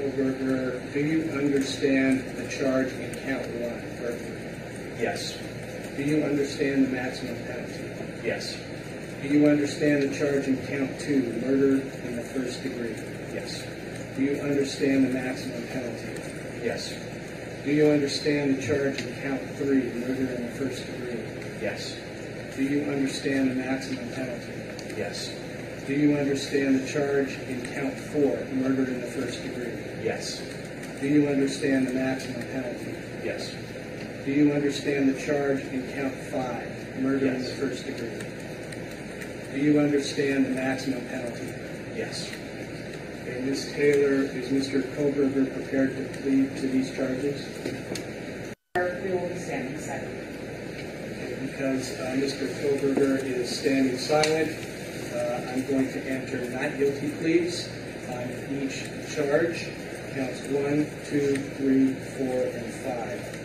Kohberger, do you understand the charge in count 1, burglary? Yes. Do you understand the maximum penalty? Yes. Do you understand the charge in count 2, murder in the first degree? Yes. Do you understand the maximum penalty? Yes. Do you understand the charge in count 3, murder in the first degree? Yes. Do you understand the maximum penalty? Yes. Do you understand the charge in count 4, murder in the first degree? Yes. Do you understand the maximum penalty? Yes. Do you understand the charge in count 5, murder in the first degree? Do you understand the maximum penalty? Yes. Okay, Ms. Taylor, is Mr. Kohberger prepared to plead to these charges? We will be standing silent. Okay, because Mr. Kohberger is standing silent, I'm going to enter not guilty pleas on each charge, counts 1, 2, 3, 4, and 5.